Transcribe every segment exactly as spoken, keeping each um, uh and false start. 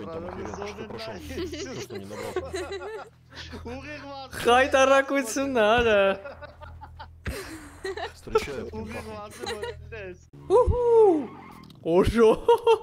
там уверен, что прошел. Просто не набрал. Խայտարակություն արա։ Встречаю прям Ուհու։ Օժո։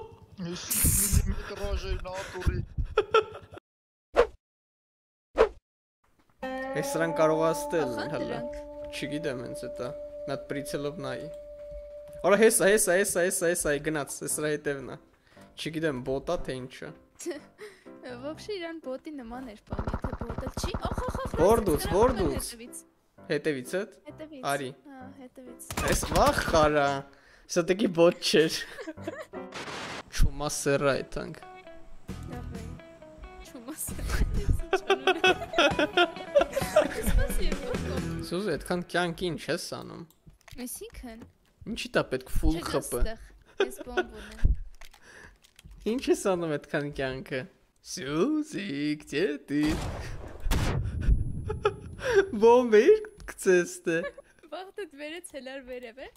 Ես սրան կարող աստել հələ։ Չգիտեմ ինձ էտա։ Նատ պրիցելով նայի։ Արա հեսա, հեսա, հեսա, հեսա, հեսա, գնաց, սրա հետևն է։ Չգիտեմ բոտա թե ինչը։ Вообще իրան բոտի նման էր բան, եթե բոտը չի։ Ախ, ախ, ախ։ Որդուց, որդուց։ Հետևից է։ Հետևից։ Արի։ Հա, հետևից։ Էս վախ խարա։ Все-таки բոտ չէր։ Չումա սերա այդանք։ Դավայ։ Չումա սերա։ Սուզի, այդքան կյանք ինչ ես անում։ Այսինքն։ Ինչի տա պետք ֆուլ խփը։ Ես բոմբ ունեմ։ Ինչ ես անում այդքան կյանքը։ Սուզի, где ты? Բոմբեր գցես դե։ Վաղտդ վերեց հելար վերև է։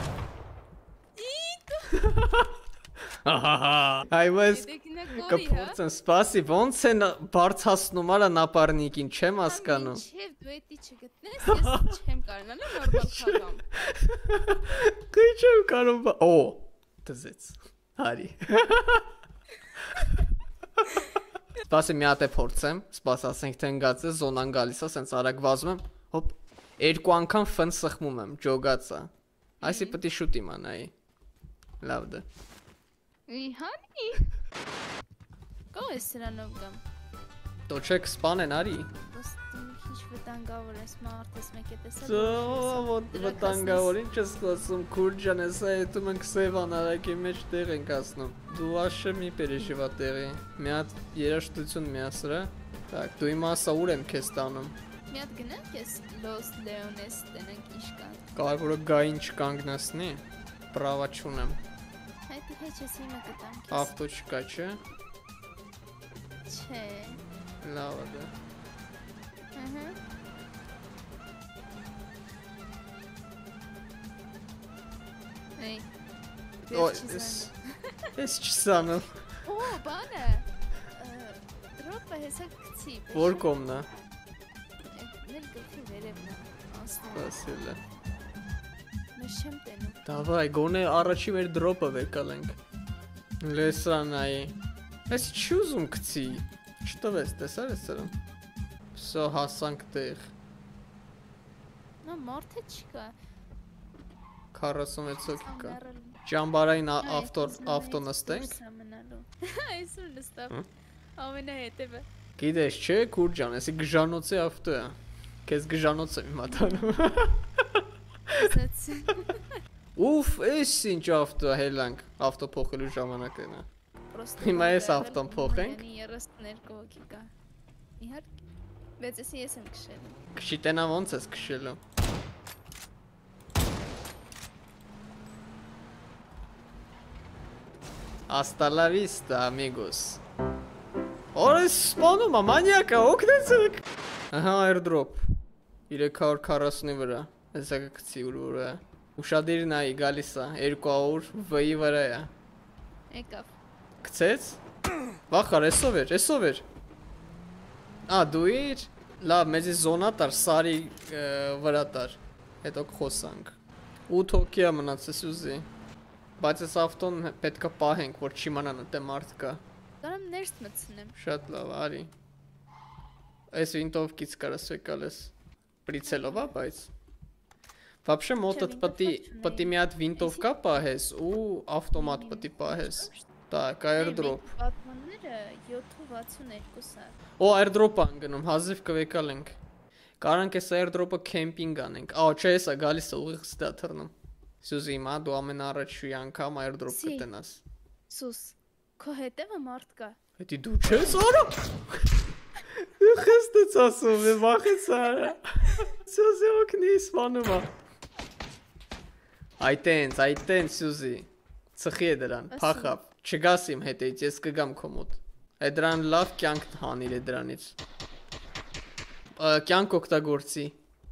Ահահա։ Այվես կփորձեմ, սպասի, ոնց են բարձրացնում արա նապարնիկին, չեմ հասկանում։ Չէ, դու էդի չգտնես, ես չեմ կարողանա նորմալ խաղամ։ Քիչ չեմ կարող։ Օ, դզեց։ Հարի։ Սպասի մի հատ է փորձեմ, սպաս ասենք թե ընկած է, զոնան գալիս է, սենց արագ վազում եմ, հոպ, երկու անգամ ֆն սխմում եմ, ջոգած է։ Այսի պետք է շուտ իմանայի։ Լավ դե։ Իհանի։ Կո ես սրանով գամ։ Տոչեք սպանեն արի։ Քիչ վտանգավոր ես մարդես մեկ է տեսել։ Ո՞տ վտանգավոր ինչ ես խոսում, քուրջան ես այդում ենք Սևան արակի մեջ տեղ ենք ասնում։ Դու աշը մի переживա տեղի։ Մի հատ երաշտություն մի ասրա։ Так, դու իմ ասա ուր եմ քեզ տանում։ Մի հատ գնանք ես Los Leones տենենք ինչ կան։ Կարևորը գային չկանգնացնի։ Պրավա չունեմ։ Հայտի հեչ ես հիմա կտամ քեզ։ Ավտո չկա, չէ։ Չէ։ Լավ է։ Ահա։ Էй։ Օ, ես ես չսանում։ Օ, բանը։ Դրոպը հեսա գցի։ Որ կողմն է։ Մեր գլխի վերևն է։ Ասել է։ Մեր չեմ տենում։ Դավայ, գոնե առաջի մեր դրոպը վեկալենք։ Լեսանայի։ Ես չի ուզում գցի։ Չտվես, տեսար ես սրան։ Всё, հասանք տեղ։ Նա մարդը չկա։ քառասունվեց հոգի կա։ Ճամբարային ավտո նստենք։ Այսօր նստավ։ Ամենահետևը։ Գիտես, չէ, քուրջան, էսի գժանոցի ավտո է։ Քեզ գժանոց եմ իմա տանում։ Ուֆ, էս ինչ ավտո է, հելանք, ավտո փոխելու ժամանակն է։ Հիմա ես ավտոն փոխենք։ երեսներկու հոգի կա։ Իհարկե։ Բայց էսի ես եմ քշելու։ Քշի տենա ոնց ես քշելու։ Hasta la vista, amigos։ Օրես սպանում է, մանյակա, օգնեցեք։ Ահա airdrop։ երեք հարյուր քառասունի վրա։ Հեսա կգցի ուր որ է։ Ուշադիր նայի գալիս է, երկու հարյուր V-ի վրա է։ Եկավ։ Գցեց։ Վախար, էսով էր, էսով էր։ Ա, դու իր։ Լավ, մեզի զոնա տար, սարի վրա տար։ Հետո կխոսանք։ ութ հոգի է մնացես ուզի։ Բայց այս ավտոն պետք է պահենք, որ չիմանան թե մարդ կա։ Կարամ ներս մտցնեմ։ Շատ լավ, արի։ Այս վինտովկից կարաս եկալես։ Պրիցելով է, բայց։ Вообще մոտդ պետք է մի հատ վինտովկա պահես ու ավտոմատ պետք է պահես։ Так, airdrop։ Պատմանները յոթ վաթսուններկու է։ Օ, airdrop ան գնում, հազիվ կվեկալենք։ Կարանք այս airdrop-ը քեմպինգ անենք։ Ա, չէ, էսա գալիս է ուղիղ ստա թռնում։ Սուզի, հիմա դու ամենաառաջի անգամ airdrop կտնաս։ Սուս, քո հետևը մարդ կա։ Հետի դու չես արա։ Խստեց ասում, է վախեց արա։ Սուզի օգնի սպանում է։ Այտենց, այտենց Սուզի։ Ծխի է դրան, փախավ։ Չգաս իմ հետից, ես կգամ քո մոտ։ Է դրան լավ կյանք հանիր է դրանից։ Կյանք օգտագործի։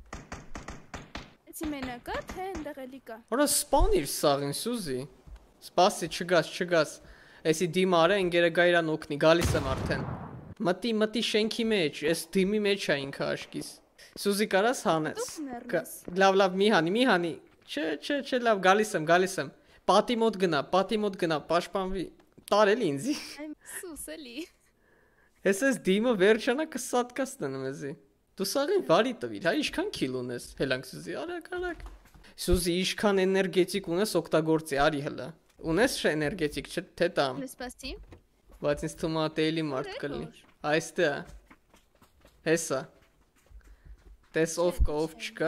Էսի մենակա, թե ընդեղ էլի կա։ Որա սպանիր սաղին Սուզի։ Սպասի, չգաս, չգաս։ Էսի դիմը արա ընկերը գա իրան օգնի, գալիս եմ արդեն։ Մտի, մտի շենքի մեջ, այս դիմի մեջ է ինքը աշկիս։ Սուզի կարաս հանես։ Դուք ներնես։ Լավ, լավ, մի հանի, մի հանի։ Չէ, չէ, չէ, լավ, գալիս եմ, գալիս եմ։ Պատի մոտ գնա, պատի մոտ գնա, պաշտպանվի։ Տարել ինձի։ Այն սուս էլի։ Ես ես դիմը վերջանա կսատկաս տնեմ էզի։ Դու սաղին վարի տվիր, հա ինչքան քիլ ունես։ Հելանք Սուզի, արագ, արագ։ Սուզի ինչքան էներգետիկ ունես օգտագործի, արի հլա։ Ունես չէ էներգետիկ, չէ, թե տամ։ Լսպասի։ Բայց ինձ թվում է տեյլի մարդ կլինի։ Այստեղ։ Հեսա։ Տես ով կա, ով չկա։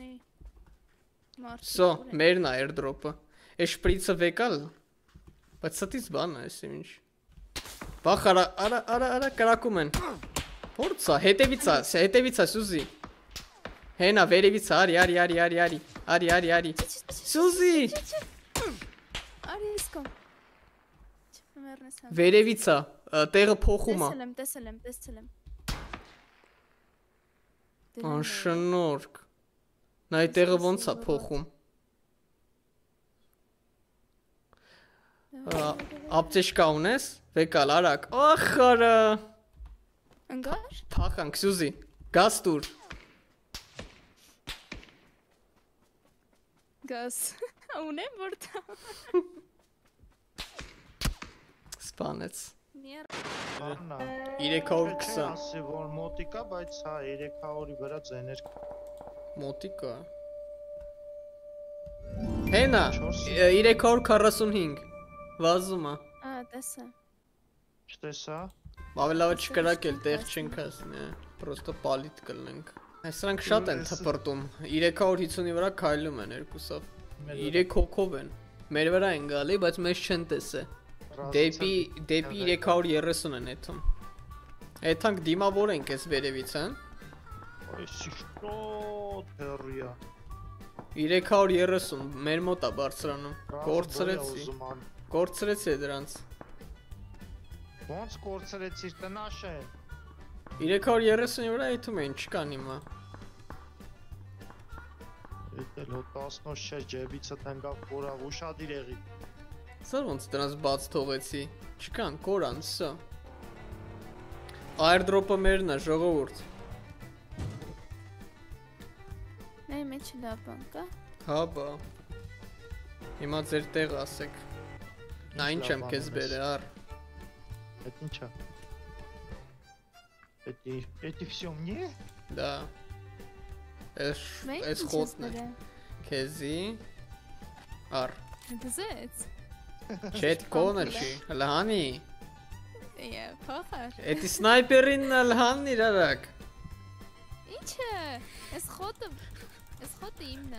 Սո, մերն է airdrop-ը։ Էս շպրիցը վեկալ։ Բայց ստից բան է, էսի ինչ։ Բախ արա, արա, արա, արա կրակում են։ Փորձա, հետևից է, հետևից է Սուզի։ Հենա, վերևից է, արի, արի, արի, արի, արի, արի, արի, արի։ Սուզի։ Արի իսկոմ։ Չմեռնես համ։ Վերևից է, տեղը փոխում է։ Տեսել եմ, տեսել եմ, տեսել եմ։ Անշնորհք։ Նա այդ տեղը ոնց է փոխում։ Ապտեշկա ունես։ Վեկալ արագ։ Ախ արա։ Ընկար։ Փախանք Սուզի։ Գազ տուր։ Գազ։ Ունեմ որտա։ Սպանեց։ Աննա։ երեք հարյուր քսան։ Ասի որ մոտիկա, բայց հա երեք հարյուրի վրա ձեներ Մոտիկա։ Հենա, երեք հարյուր քառասունհինգ։ Վազում է։ Ա, տեսա։ Չտեսա։ Ավելավը չկրակել, տեղ չենք ասնի, պրոստո պալիտ կլնենք։ Այսրանք շատ են թպրտում, երեք հարյուր հիսունի վրա քայլում են երկուսով, երեք հոգով են, մեր վրա են գալի, բայց մեզ չեն տեսե, դեպի երեք հարյուր երեսուն են եթում, եթանք դիմավոր ենք ես վերևից են, Այսի շոտ հեռիա։ երեք հարյուր երեսուն, մեր մոտ է բարձրանում, կորցրեցի, կորցրեցի է դրանց։ Ոնց կորցրեցիր տնաշ է։ երեք հարյուր երեսունի վրա եթում են, չկան հիմա։ Էտել հո տասնոց չէ, ջեբիցը տենգավ կորավ ուշադիր եղի։ Սար ոնց դրանց բաց թողեցի, չկան, կորան, սա։ Airdrop-ը մերն է, ժողովուրդ։ Նայ մեջ լավ բան կա։ Հա բա։ Հիմա ձեր տեղ ասեք։ Նա ինչ եմ քեզ բերե, առ։ Էդ ինչա։ Էդի, էդի всё мне։ Да։ Էս էս խոտն է։ Քեզի։ Առ։ Դզեց։ Չետ կոնը չի, լհանի։ Է, փոխար։ Էդի սնայպերին լհանի արագ։ Ինչ է։ Էս խոտը, էս խոտը իմն է։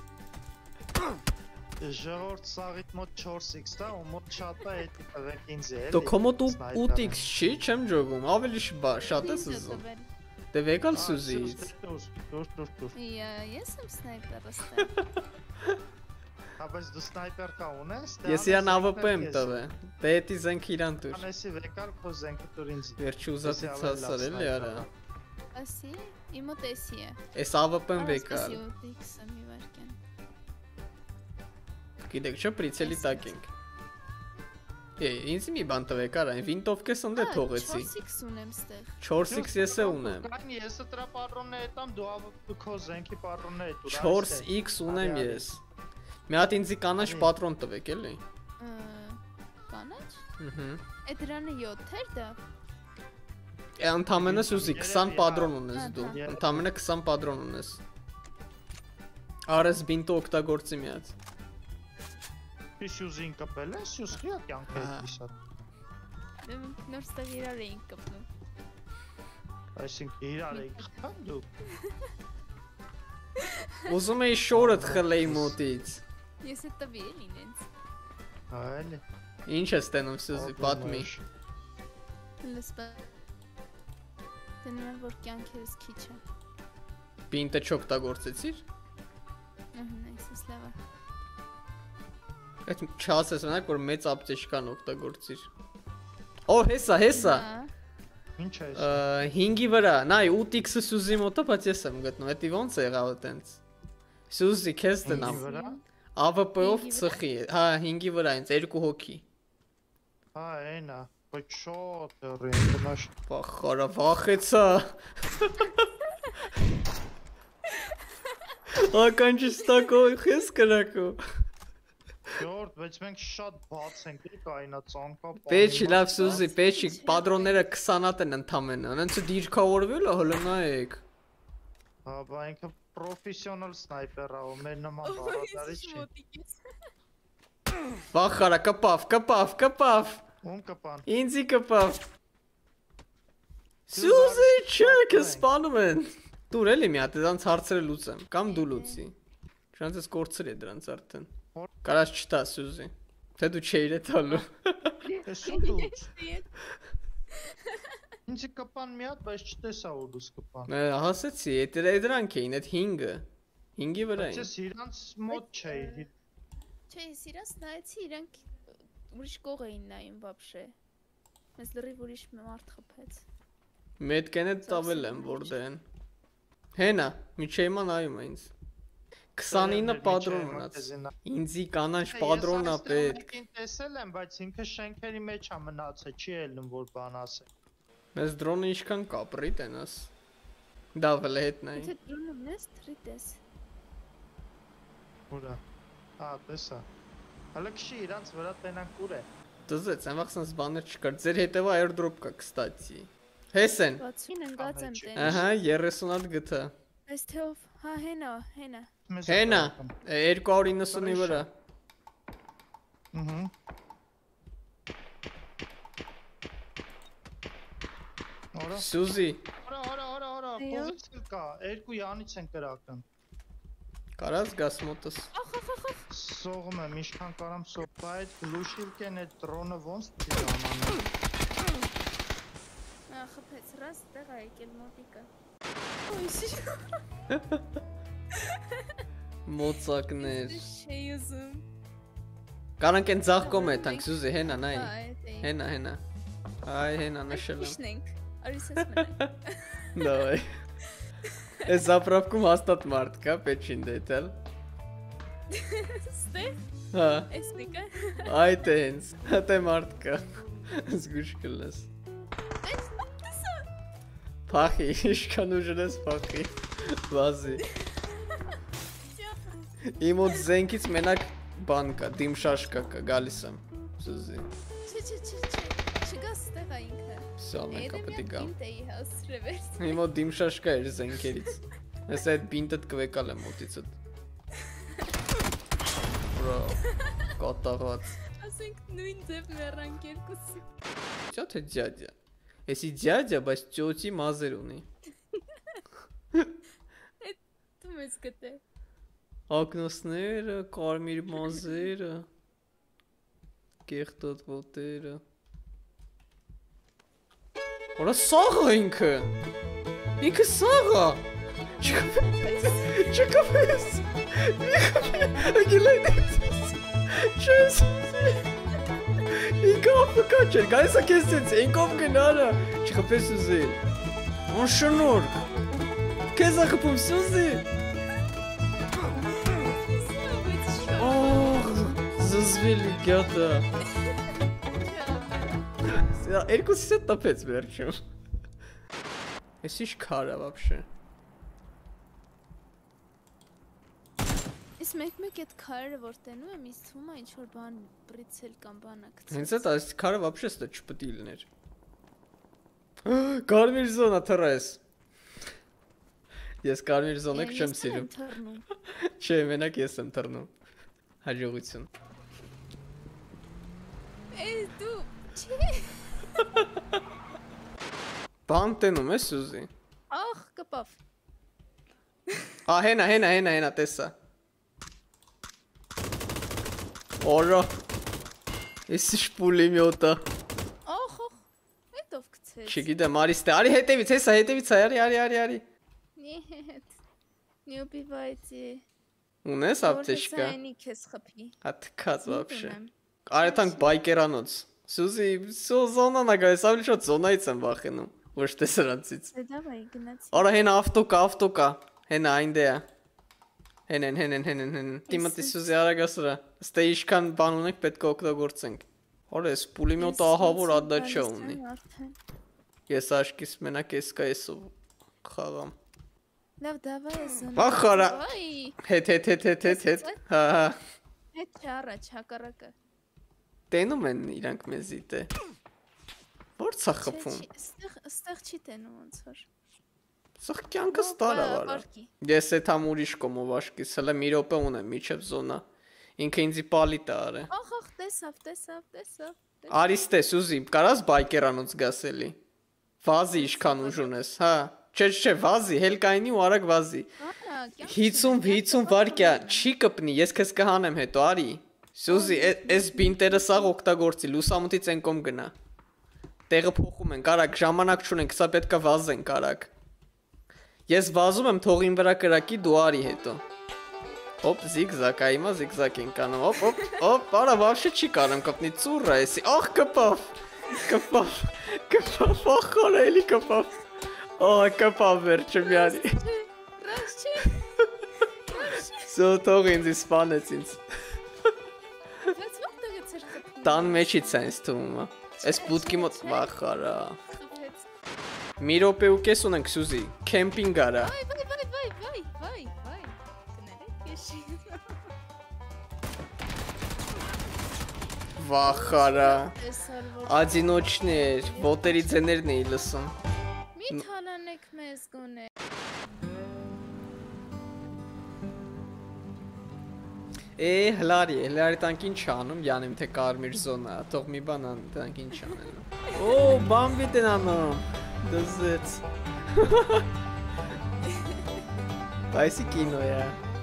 Ժողովուրդ սաղիտ մոտ չորս էքս տա, ու մոտ շատ է էդի տվեք ինձ է։ Դու քո մոտ ութ էքս չի, չեմ ջոգում, ավելի շատ է սուզում։ Դե վեկալ Սուզից։ Դուր, դուր, դուր, դուր։ Ես եմ սնայպերը ստել։ Բայց դու սնայպեր կա ունես։ Ես իրան A W P եմ տվե։ Դե էդի զենք իրան տուր։ Անեսի վեկալ քո զենքը տուր ինձ։ Վերջի ուզածից հասար էլի արա։ Ասի, իմը տեսի է։ Էս A W P-ն վեկալ։ Ասի ութ մի վարկյան։ Գիտեք չէ, պրիցելի տակ ենք։ Է, ինձ մի բան տվեք արա, այն վինտովկես ընդե թողեցի։ չորս էքս ունեմ ստեղ։ չորս էքս ես է ունեմ։ Կայն ես դրա պատրոնները տամ, դու քո զենքի պատրոնները տուր։ չորս էքս ունեմ ես։ Մի հատ ինձի կանաչ պատրոն տվեք էլի։ Կանաչ։ Ըհը։ Է դրանը յոթ էր դա։ Է ընդամենը Սուզի քսան պատրոն ունես դու։ Ընդամենը քսան պատրոն ունես։ Արես բինտը օգտագործի մի հատ։ Սյուզին կպել է, սյուզ խիա կյանքը էդի շատ։ Նոր ստեղ իրար էինք կպնում։ Այսինքն իրար էինք խփան դու։ Ուզում էի շորդ խլեի մոտից։ Ես է տվի էլ ինենց։ Այլ։ Ինչ ես տենում Սուզի, պատմի։ Լսպա։ Դնում եմ, որ կյանքերս քիչ է։ Բինտը չօգտագործեցիր։ Ահա, այսպես լավ է։ Այդ չասես մենակ, որ մեծ ապտեշկան օգտագործիր։ Օ, հեսա, հեսա։ Ինչ է Ա, հինգի վրա, նայ ութ էքս-ը Սուզի մոտը, բայց ես եմ գտնում, էդի ոնց է եղավ այտենց։ Սուզի, քեզ տնամ։ A W P-ով ծխի, հա, հինգի վրա ինձ երկու հոգի։ Հա, այնա, բայց շատ հեռին գնաց։ Վախարա, վախեցա։ Ականջստակո խես կրակո։ Ժորդ, բայց մենք շատ բաց ենք, եք այնա ծանկա։ Պեչի, լավ Սուզի, պեչի, պատրոնները քսանատ են ընդամենը, անոնց դիրքավորվել է հələ նայեք։ Հա, բա ինքը պրոֆեսիոնալ սնայպեր ա, ու մեր նման բարադարի չի։ Վախարա, կպավ, կպավ, կպավ։ Ում կպան։ Ինձի կպավ։ Սուզի, չէ, քեզ սպանում են։ Դուր էլի մի հատ դրանց հարցերը լուծեմ, կամ դու լուծի։ Չանց ես կորցրի դրանց արդեն։ Կարաս չտա Սուզի։ Թե դու չէիր տալու։ Ես ու Ինձի կպան մի հատ, բայց չտեսա ու դուս կպան։ Հասեցի, դրանք էին, այդ հինգը։ Հինգի վրա Բայց էին։ ես իրանց մոտ չէի։ Չէ, ես իրանց նայեցի, իրանք ուրիշ կող էին նայում вообще։ Մեզ լրիվ ուրիշ մարդ խփեց։ Մետկենը տավել եմ որտեն։ Հենա, միջի հիմա նայում է ինձ։ քսանինը պատրոն ունած։ Ինձի կանանչ պատրոնա պետք։ Ես տեսել եմ, բայց ինքը շենքերի մեջ է մնացել, չի ելնում որ բան ասել։ Մեզ դրոնը ինչքան կապրի տենաս։ Դավել է հետ նայ։ Եթե դրոնը մնաց, թրիտես։ Ուրա։ Ա, տեսա։ Հələ քշի իրանց վրա տենանք ուր է։ Դզեց, այն վախսանց բաներ չկար։ Ձեր հետևը airdrop կա, կստացի։ Հեսեն։ Բացին ընկած եմ տեն։ Ահա, երեսուն հատ գտա։ Այս թեով, հա, հենա, հենա։ Հենա, երկու հարյուր իննսունի վրա։ Ահա։ Արա։ Սուզի, Արա, արա, արա, արա, փողոցը կա, երկու յանից են կրակն։ կարաս գաս մոտս։ Սողում եմ, ինչքան կարամ սողա այդ գլուշիլկեն այդ դրոնը ոնց դիրանան։ Ա, խփեց, ռաս տեղ ա եկել մոտիկը։ Ոյ, Մոցակներ։ Չի ուզում։ Կարանք են ձախ կողմը եթանք, Սուզի, հենա, նայ։ Հա, այդ է։ Հենա, հենա։ Այ, հենա, նշել եմ։ Իշնենք, արիսես մնա։ Դավայ։ Այս զապրավքում հաստատ մարդ կա, պետքին դետել։ Ստեղ, Հա, այս մեկը։ այդ է հենց, հատ է մարդ կա։ Զգուշ կլնես։ Պախի, իշքան ուժն ես պախի, վազի։ Իմ ոտ զենքից մենակ բան կա, դիմշաշկա կա, գալիս եմ, Սուզի։ Չէ, չէ, չէ, չէ, չգաս ստեղ ա ինքը։ Սա մեկա պետի գամ։ Ինտ էի հաս ռևերս։ Իմ ոտ դիմշաշկա էր զենքերից։ Ես այդ բինտըտ կվեկալ եմ մոտիցըտ։ Բրո, կոտաղված։ Ասենք նույն ձև մեռանք երկուսի։ Չա թե ձյադյա։ Եսի ձյադյա, բայց ճոճի մազեր ունի։ Դու մեզ գտե։ Ակնոսները, կարմիր մազերը, կեղտոտ ոտերը։ Որա սաղ է ինքը։ Ինքը սաղ է։ Չկապես։ Ագիլայն էտս։ Չես։ Ինքը ապկա չեր, գայս է կեսեց, ինքով գնարա։ Չխպես ուզել։ Ան շնորք։ Կեզ է խպում Սուզի։ Զզվելի գյատը։ Երկուսիս հետ տապեց վերջում։ Ես ինչ քար է վաբշե։ Ես մեկ-մեկ այդ քարերը որ տենում եմ, ինձ թվում է ինչ-որ բան բրիցել կամ բան ա գցել։ Հենց այդ այս քարը վաբշե ստա չպտի լիներ։ Կարմիր զոնա թռա ես։ Ես կարմիր զոնակ չեմ սիրում։ Չէ, մենակ ես եմ թռնում։ Հաջողություն։ Էս դու, չէ։ Բան տենում ես Սուզի։ Ախ, կպավ։ Ա, հենա, հենա, հենա, հենա, տեսա։ Օրա։ Ես ինչ պուլիմյոտա։ Ախ, ախ, հետով գցեց։ Չգիտեմ, արի ստե, արի հետևից, հեսա, հետևից, արի, արի, արի, արի։ Нет, не убивайте. Ունես ապտեշկա։ Որտեսայինի քեզ խփի։ Հատկած вообще։ Արեթանք բայկերանոց։ Սուզի, սո զոնանա գայս, ավելի շատ զոնայից եմ վախենում, ոչ թե սրանցից։ Դե դավայ գնացի։ Արա հենա ավտոկա, ավտոկա։ Հենա այնտեղ։ Հենեն, հենեն, հենեն, հենեն։ Տիմատի Սուզի արագասրա։ Ստե ինչքան բան ունենք պետք է օգտագործենք։ Օրես պուլիմյոտը ահավոր ադաչա ունի։ Ես աշկիս մենակ ես կա էսով խաղամ։ Լավ, դավայ ես ունի։ Վախարա։ Հետ հետ հետ հետ հետ հետ։ Հա հա։ Հետ չառաջ, հակառակը։ Տենում են իրանք մեզի տե։ Ո՞ր ցա խփում։ Ստեղ ստեղ չի տենում ոնց որ։ Սա կյանքս տարա վարա։ Ես էդ համ ուրիշ կոմով աշկիս, հələ մի րոպե ունեմ միջև զոնա։ Ինքը ինձի պալիտ է արե։ Ախ, ախ, տեսավ, տեսավ, տեսավ։ Արիս տես ուզի, կարաս բայկերանոց գասելի։ Վազի իշքան ուժ ունես, հա։ Չէ, չէ, վազի, հելկայինի ու արագ վազի։ հիսուն հիսուն վարկյա չի կպնի, ես քեզ կհանեմ հետո, արի։ Սյուզի, այս բինտերը սաղ օգտագործի, լուսամուտից են կոմ գնա։ Տեղը փոխում ենք, արագ, ժամանակ չունենք, սա պետք է վազենք, արագ։ Ես վազում եմ թողին վրա կրակի, դու արի հետո։ Ոպ, զիգզակ, այմա զիգզակ ենք անում, ոպ, ոպ, ոպ, արա, վավշե չի կարեմ կպնի, ծուրը եսի, աղ, կպավ, կպավ, կպավ, աղ, խորա էլի կպավ, աղ, կպավ վերջը միանի։ Ռաշ չի, Սո թող ինձ իսպանեց ինձ։ բայց ո՞ղտեղ է ծեր խփում։ Տան մեջից է ինձ թվում է, ես բուտկի մոտ վախարա։ Խփեց։ Մի րոպե ու կես ունենք Սյուզի, քեմպինգ արա։ Վայ, վայ, վայ, վայ, վայ, վայ, վայ։ Կներեք, եշի։ Վախարա։ Տեսար որ Ադինոչներ, ոտերի ձեներն էի լսում։ մի թանանեք մեզ գոնե։ Է, հլարի, հլարի տանք ինչ անում, յանեմ թե կարմիր զոնա, թող մի բան ան, տանք ինչ անելու։ Օ, բամբիտ են անում, դզեց։ Բայսի կինո է։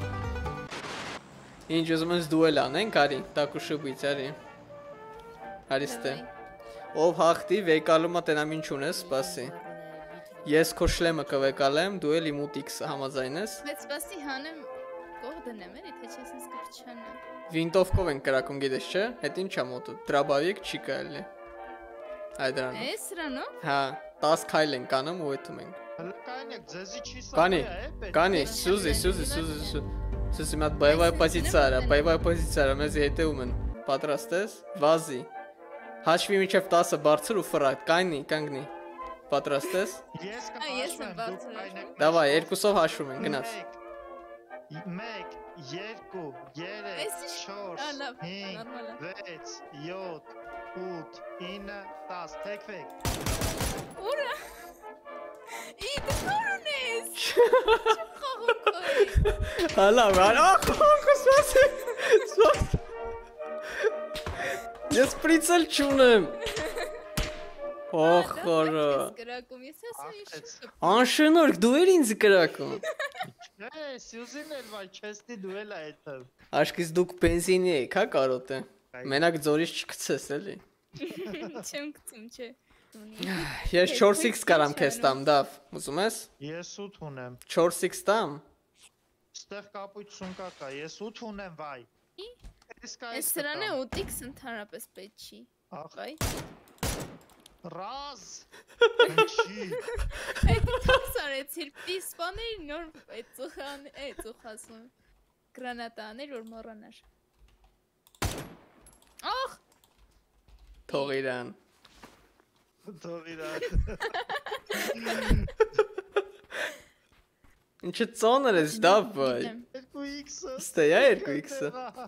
Ինչ ուզում ես դուել անենք, արի, տակուշուբույց, արի։ Արիստե։ Ով հաղթի, վեկալումա տենամ ինչ ունես, սպասի։ Ես քո շլեմը կվեկալեմ, դու էլ իմ ութ-իքսը համաձայնես։ Բայց սպասի հանեմ կող դնեմ էլի, թե չես ինձ կրչանա։ Վինտովկով ենք կրակում գիտես չէ, հետ ինչ ա մոտը, դրաբավիկ չի կարելի։ Այ դրանով։ Է սրանով։ Հա, տաս քայլ ենք անում ու էթում ենք։ Հələ կայնեք, ձեզի չի Կանի, սարի է, պետք։ կանի, Սյուզի, Սյուզի, Սյուզի, Սյուզի մատ բայվայ պոզիցիա արա, բայվայ պոզիցիա արա, մեզ հետևում են։ Պատրաստ ես։ Վազի։ Հաշվի միջև տասը բարձր ու ֆրատ, կայնի, կանգնի։ Պատրաստ ես։ Ես Ա, ես եմ կհաշվեմ, դուք բարձր կայնեք։ Դավայ, երկուսով հաշվում ենք, գնաց։ մեկ, երկու, երեք, Էս ինչ- չորս, Ա, լավ, հինգ, նորմալ է։ վեց, յոթ, ութ, ինը, տաս, թեքվեք։ Ուրա։ Ի դու նոր ունես։ Չեմ խաղում քոյ։ Հալա, վար, ախ, խոքս վասի, սվասի։ Ես պրիցել չունեմ։ Ոխ, խորը։ Գրակում ես ասա ինչ։ Անշնորք, դու էր ինձ կրակում։ Չէ, Սյուզին էլ վայ, չեստի դու էլ այդտեղ։ Աշկիս դուք բենզինի եք, հա կարոտ է։ Մենակ ձորից չկցես էլի։ Չեմ գցում, չէ։ Ես չորս իքս կարամ քեզ տամ, դավ, ուզում ես։ Ես ութ ունեմ։ չորս իքս տամ։ Ստեղ կապույտ սունկա կա, ես ութ ունեմ, վայ։ Ես կա Այս սրանը ութ իքս ընդհանրապես պետք չի։ Ախ, Վայ։ ռազ։ Ինչի։ Այդ թոքս արեցիր, պիսպաներ նոր այդ ծուխան, այդ ծուխասում։ Գրանատաներ որ մոռանար։ Ախ, Թող իրան։ Թող իրան։ Ինչը ծոներ ես, դավ բայ։ երկու իքսը։ Ստե յա երկու իքսը։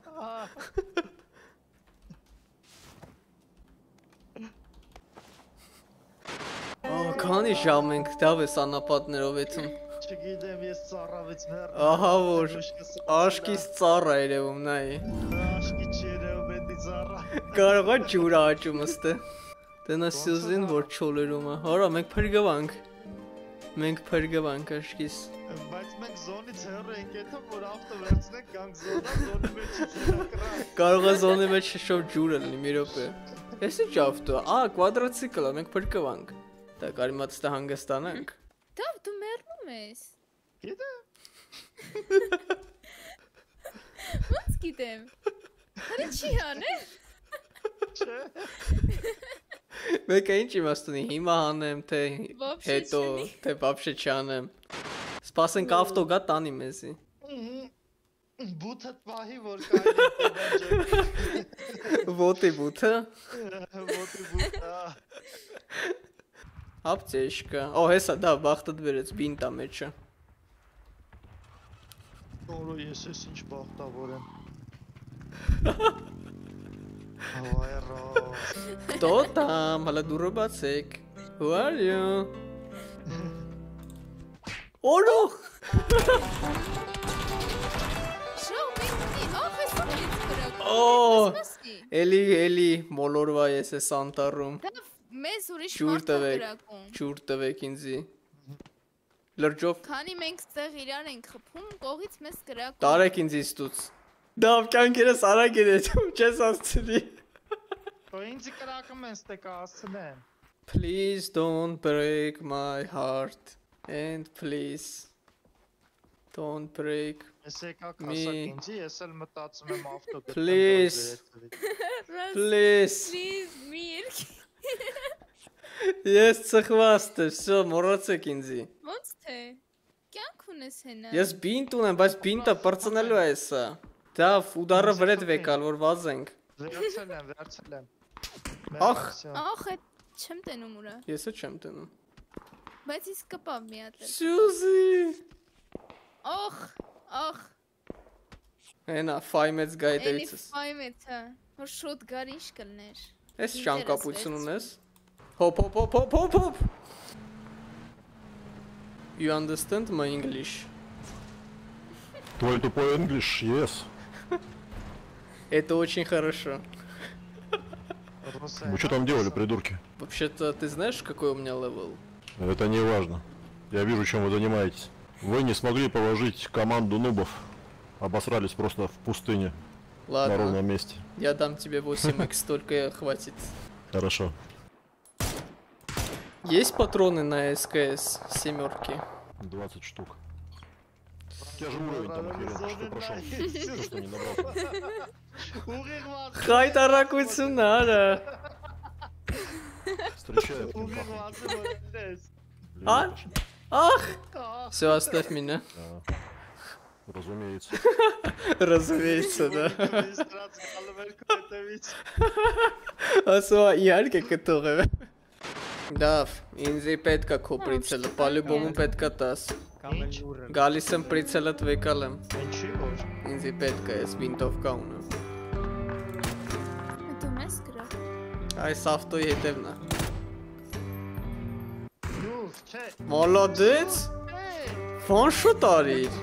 Ա, քանի ժամ ենք, դավ ես անապատներով էթում։ Չգիտեմ, ես ծառավից մեռ։ Ահա որ, աշկիս ծառա երևում, նայի։ Աշկի չերև էդի ծառա։ Կարող է ջուրը աճում ստե։ Տնա Սյուզին որ չոլերում է, հորա մենք փրգվանք։ Մենք փրգվանք աշկիս։ Բայց մենք զոնից հեռու ենք եթե որ ավտո վերցնենք գանք զոնա, զոնի մեջ չկրա։ Կարող է զոնի մեջ շշով ջուրը լինի մի րոպե։ Էս ինչ ավտո, ա, կվադրացիկլ է, մենք փրկվանք։ Դա կարի մատ ստա հանգստանանք։ դավ դու մեռնում ես։ Գիտեմ։ Ոնց գիտեմ։ Հələ չի հանել։ Չէ։ Մեկը ինչ իմաստ ունի, հիմա հանեմ, թե Вообще հետո, չունի։ թե բաբշե չանեմ։ Սպասենք ավտո գա տանի մեզի։ Բութը պահի որ կային Ոտի բութը։ ոտի բութը Ապտեշկա։ Օ, հեսա, դա բախտդ վերեց բինտա մեջը։ Որո ես ես ինչ բախտավոր եմ Հավայրո Տոտամ, հալա դուրը բացեք։ Who are you? Օրո։ Շո, մեկի, ախ, ես ո՞նց կրակ։ Օ, էլի, էլի, մոլորվա ես ես անտարում։ Դա մեզ ուրիշ Ջուր մարդ է տվեք, կրակում։ ջուր տվեք ինձի։ Լրջով Քանի մենք ստեղ իրար ենք խփում, կողից մեզ կրակում։ տարեք ինձ իստուց։ Դավ կյանքերս արագ էր էջում, չես ասցրի։ Ու ինձ կրակում են ստե կասցնեն Please don't break my heart and please don't break Ես եկա Me. կասակ ինձի, ես էլ մտածում եմ ավտո գտնեմ Please. Please Please, միրք։ Ես ծխված եմ, всё, մոռացեք ինձի։ Ոնց թե։ Կյանք ունես հենա։ Ես բինտ ունեմ, բայց բինտը պրծնելու է սա։ Դա ուդարը վրեդ վեկալ, որ վազենք։ Վերցել եմ, վերցել եմ Ախ։ Ախ, այդ չեմ տենում ուրա։ Եսը չեմ տնում։ Բայց իսկ կպավ մի հատ։ Սյուզի։ Ախ, ախ, Հենա, ֆայմեց գայ էլի դեիցս։ ֆայմեթա։ Որ շուտ գար ինչ կլներ։ Ես շանկապություն ունես։ Հոп, հոп, հոп, հոп, հոп, հոп։ You understand my English? Твой тупой English, yes. Это очень хорошо. Вы что там делали, придурки? Вообще-то, ты знаешь, какой у меня левел? Это не важно. Я вижу, чем вы занимаетесь. Вы не смогли положить команду нубов. Обосрались просто в пустыне. На Ладно, ровном месте. я дам тебе восемь икс, только хватит. Хорошо. Есть патроны на СКС семерки? двадцать штук. У тебя же уровень там охеренный, что прошел. Все, что не набрал. Ուղիղված Խայտարակություն արա։ Встречаю. блин, пахнет. ուղիղված որ ես Блин, А? пошли. Ах! А. Все, оставь меня. Да. Разумеется. Разумеется, да. Իստրած գալու էր կոտևից Ասա իհարկե կտողը։ Դավ, ինձի պետքա քո պրիցելը, по-любому պետքա տաս։ Գալիս եմ պրիցելը տվեկալ եմ։ Ինչի որ Ինձի պետքա ես վինտովկա ունեմ։ Դու մեզ կրակ։ Այս ավտոյի հետևն է։ Յուս չէ Մոլոդեց։ Ֆոն շուտ արիր։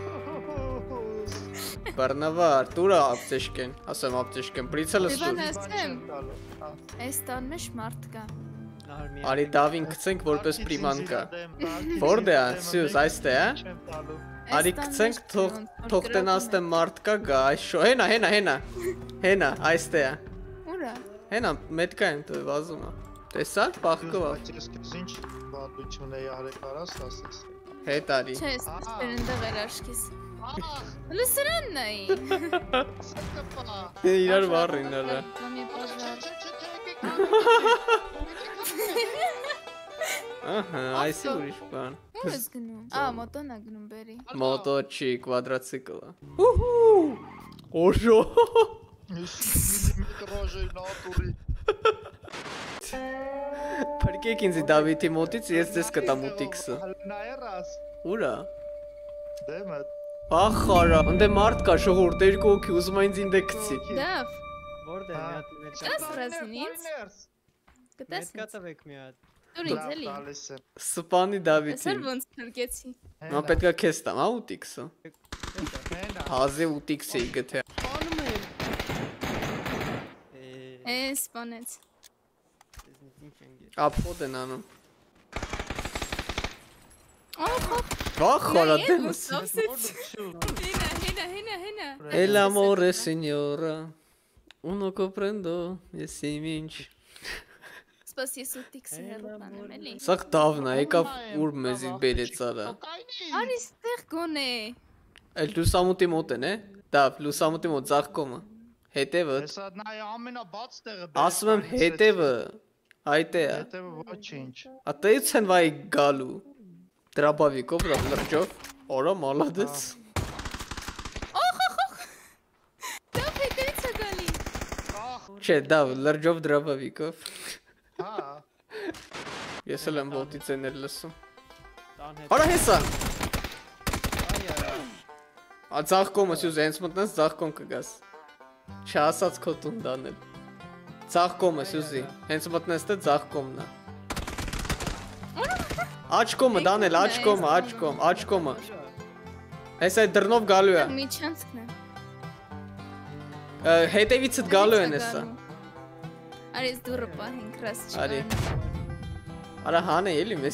Բառնավար, տուրա ապտեշկեն, ասեմ ապտեշկեն, պրիցելը Իվան, ստուր։ ասեմ։ Այս տան մեջ մարդ կա։ Արի դավին կցենք որպես պրիմանկա։ Որտե է, սյուզ, այստե է։ Արի կցենք թող թող տնաստեմ մարդ կա գա, այս շո, հենա, հենա, հենա։ Հենա, այստե է։ Ուրա։ Հենա, մետկա եմ տվել վազում է։ Տեսա՞ր, պախկվա։ Ես քեզ ինչ բադություն էի արել կարաս ասես Հետ արի։ Չէ, ստեր ընդեղ էր աշկիս։ Լսրանն էի։ Իրար վառին արա։ Մամի բաժար։ Ահա, այս է ուրիշ բան։ Ուր ես գնում։ Ա, մոտոն է գնում բերի։ Մոտո չի, կվադրացիկլ է։ Ուհու։ Օժո։ միլիմետր ռոժի նատուրի Փրկեք ինձ Դավիթի մոտից, ես ձեզ կտամ ուտիքսը։ նայրաս Ուրա։ դեմը Ախարա, ընդ մարդ կա շողորդ երկու հոգի ուզում է ինձ ինձ գցի։ Դավ։ Որտե՞ղ մի հատ մեծ Դաս ռազին ինձ։ Կտես մեծ կտվեք մի հատ։ Դուր ինձ էլի։ Սպանի Դավիթին։ Այսօր ոնց փրկեցի։ Նա պետքա քեզ տամ, հա ուտիքսը։ հենա Հազե ուտիքս էի գթե։ Անում եմ։ Է, Է, սպանեց։ դեզնից ինչ են գեր։ Ապոտ են անում։ Ախ, ախ։ Ախարա դեմս։ Հենա, հենա, հենա, հենա։ El amore signora. Uno comprendo, ես իմ ինչ։ Սպաս ես ուտիքսը հեռուտանեմ էլի։ Սաղ դավն է, եկավ ուր մեզի բերեց արա։ Արի ստեղ գոնե։ Էլ լուսամուտի մոտ են, է։ Դավ, լուսամուտի մոտ ձախկոմը։ Հետևը։ Հեսա նայ ամենաբաց տեղը Ասում եմ հետևը։ Այդ է։ հետևը ոչինչ Ատեից են վայ գալու։ Դրաբավիկով լրջով։ Օրա մալադեց։ Չէ, դա լրջով դրավավիկով։ Հա, Ես էլ եմ ոտի ցեներ լսում։ Տան հետ։ Արա հեսա։ Այ այ։ Ա ցախ կոմը սյուզ հենց մտնես ցախ կոմ կգաս։ Չասած քո տուն դանել։ Ցախ կոմը սյուզի, հենց մտնես դե ցախ կոմնա։ Աչ կոմը դանել, աչ կոմը, աչ կոմ, աչ կոմը։ Հես այդ դռնով գալու է։ Միջանցքն է։ Հետևիցդ գալու են հեսա։ Արես դուրը պահենք ռաս Արի։ չկան։ Արա հանը էլի մեզ։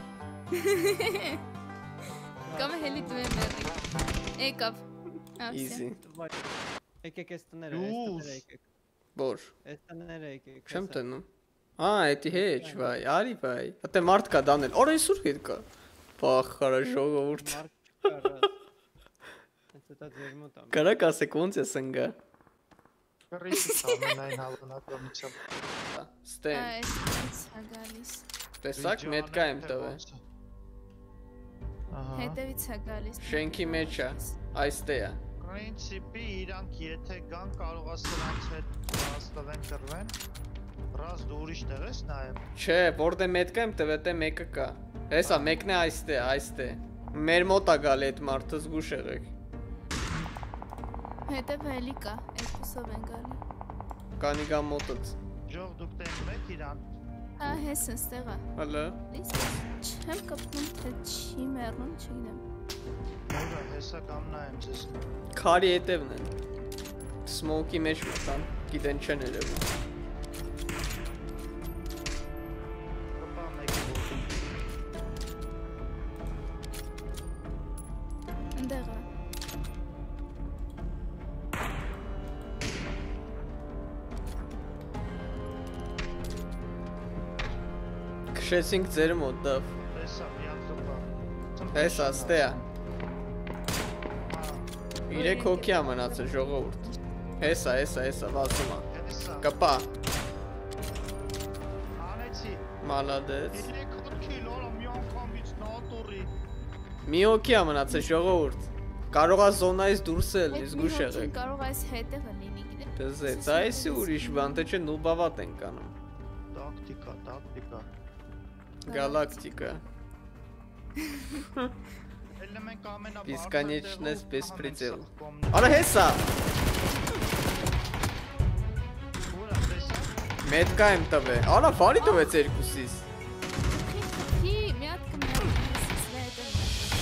Կամ հելի դու եմ երի։ Եկավ։ Easy։ Եկեք էս տները, էս տները եկեք։ Որ։ Էս տները եկեք։ Չեմ տնում։ Ա, էդի հեչ, վայ, արի վայ։ Ատե մարդ կա դանել։ Օր այսուր հետ կա։ Բախ, хорошо, ժողովուրդ։ Մարդ չկար։ Հենց դա ձեր մոտ է։ Կարակ ասեք ոնց է սնգա։ կռիչի ամենայն հավանականությամբ։ Ստեն։ Այս հագալիս։ Տեսակ մետկա եմ տվել։ Ահա։ Հետևից հագալիս։ Շենքի մեջ է, այստե է։ Պրինցիպի իրանք եթե գան կարող է սրանց հետ հաստավեն կռվեն։ Ռաս դու ուրիշ տեղ ես նայում։ Չէ, որտե մետկա եմ տվել, դե մեկը կա։ Հեսա մեկն է այստե, այստե։ Մեր մոտ է գալի այդ մարդը զգուշ եղեք։ Հետև հելի կա, երկուսով են գալի։ Կանի գա մոտից։ Ժող դուք տենք մեկ իրան։ Հա, հես ընստեղ է։ Հələ։ Լիս չեմ կպնում, թե չի մեռնում, չգիտեմ։ Ուրա հեսա կամ նայեմ ձեզ։ Քարի հետևն են։ Սմոուքի մեջ մտան, գիտեն չեն երևում։ Կպա մեկի ոտում։ Ընդեղ է։ Քշեցինք ձեր մոտ դավ։ Հեսա միակ կպա։ Հեսա, ստե է։ Իրեք հոգի է մնացել ժողովուրդ։ Հեսա, հեսա, հեսա, վազում է։ Հեսա։ Կպա։ Անեցի։ Մալադեց։ Իրեք հոգի լորա մի անգամից նատորի։ Մի հոգի է մնացել ժողովուրդ։ Կարող է զոնայից դուրս էլ, Այդ զգուշ մի հոգին եղեք։ կարող այս հետևը լինի, գիտեմ։ Դզեց, այսի ուրիշ բան, թե չէ նուբավատ ենք անում։ Տակտիկա, տակտիկա։ Գալակտիկա։ Էլեմենտ ամենաբարձր Бесконечность без предела։ տեղով Արա հեսա։ Ուրա տեսա։ Մետկա եմ տվել։ Արա վարի տվեց երկուսից։ Խի, մի հատ կմեռնում ես հետևը։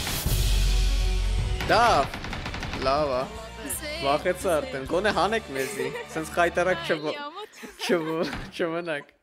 Դա։ Լավ է։ Վախեցա արդեն, գոնե հանեք մեզի։ Սենց խայտարակ չվ չվ չմնաք։